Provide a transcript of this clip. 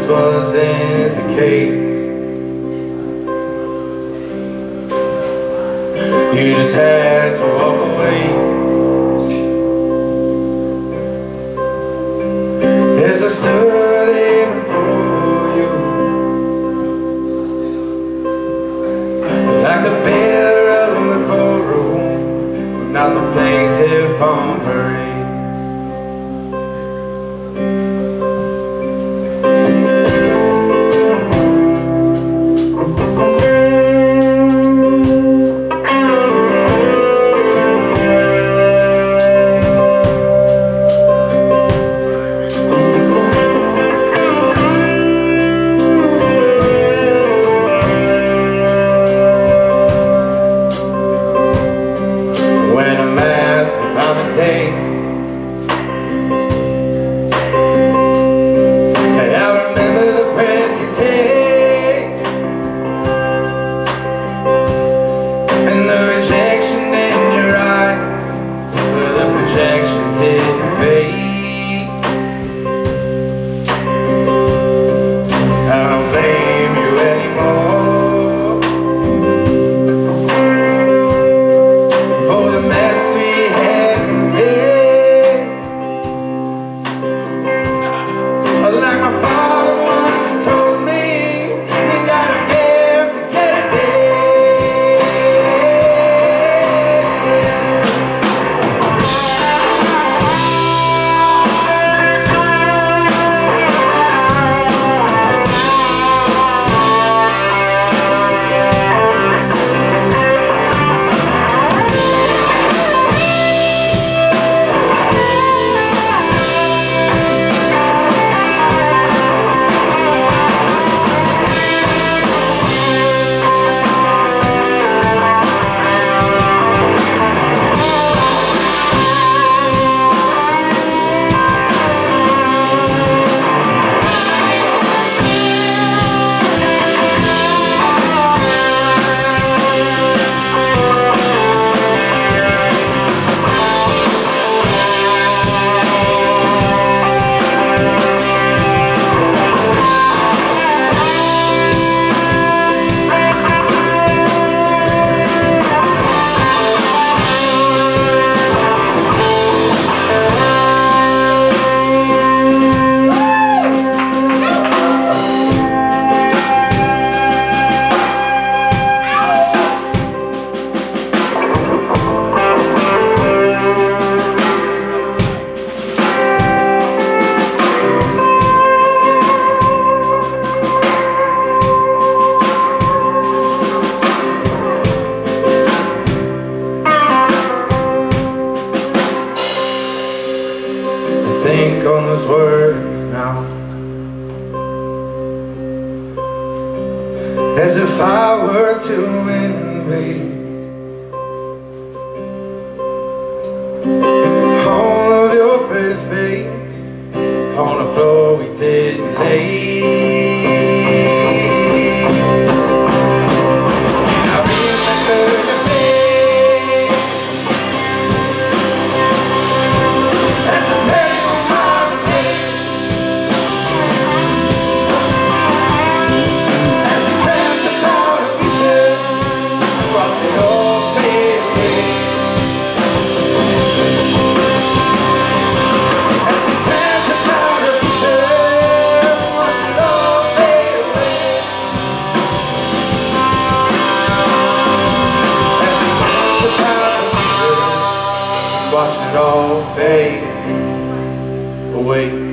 this wasn't the case. You just had to walk away. As I stood there before you, like a pillar of the courtroom, not the plaintiff on parade. On those words now, as if I were to invade all of your pretty space on the floor we didn't lay. Watching it all fade away.